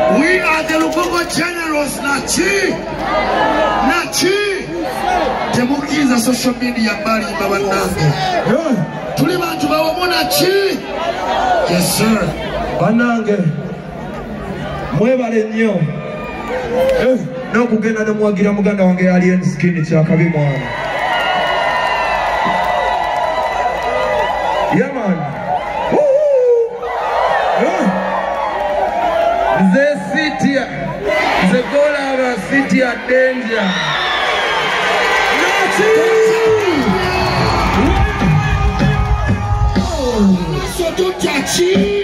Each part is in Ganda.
We are the Lugogo Generals. Nachi. Temukiza social media bali babanange. Tuli bantu bawo Nachi. Yes sir. Banange. Mwebale nnyo. N'okugenda ne mwagira muganda wange Alien Skin kyakabi mwana. Yeah man. The city, the goal of a city at danger. So don't touch it.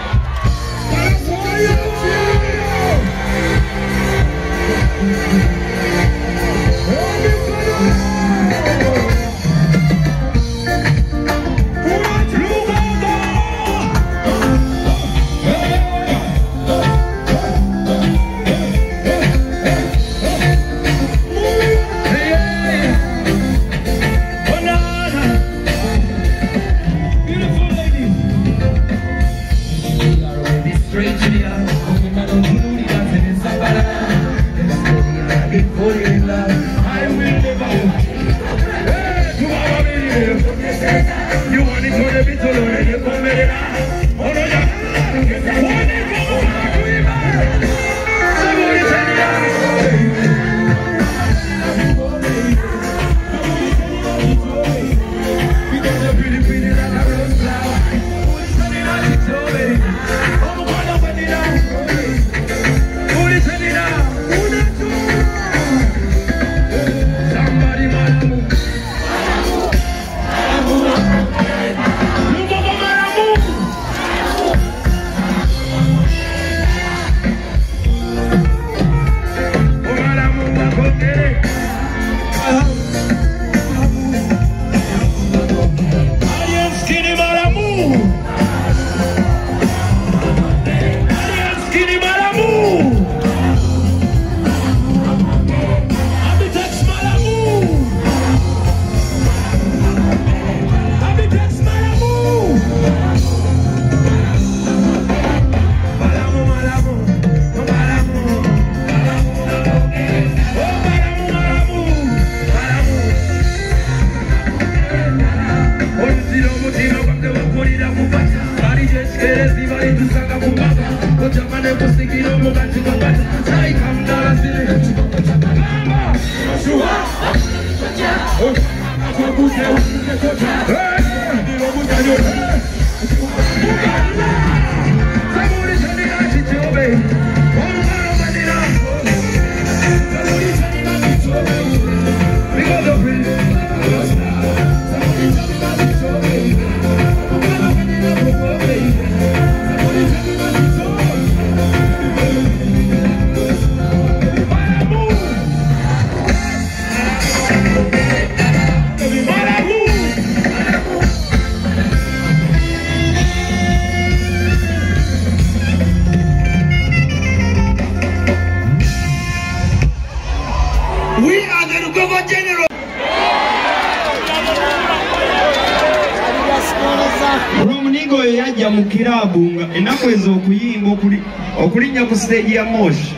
Yajja mu kirabu nga ennaku ezo okuyimba okulinnya ku stage ya Moshi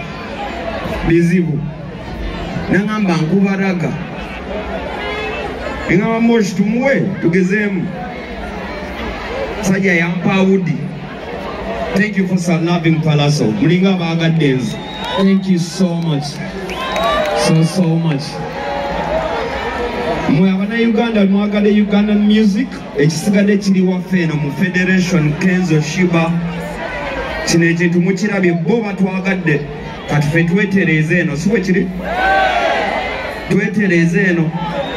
bizibu nangamba nkubaraga engamba Moshi tumuwe tugezeemu sajja yampawudi. Thank you for loving Pallaso. Mulinga abagadde nze. Thank you so much. So much. Mwe Uganda mwagala Ugandan music ekisigadde kiri waffe eno mu Federation Kenzo Shiba kino ekintu mukirabye bo batwagadde kati ffe twetereeze eno si bwe kiri twetereeze eno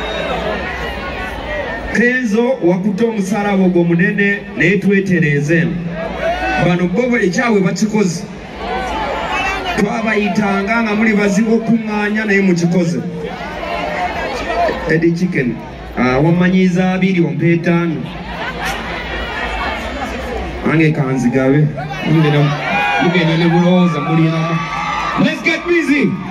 Kenzo wakuta omusalaba ogwo munene naye twetereeze eno bano bo ekyawe bakikoze twabayitanga nga muli bazibu okuŋŋaanya naye mukikoze Eddie Chicken wamanyiza 2 ompe 5 ange kanzigabe mugenda ne bulowooza mulinamu. Let's get busy.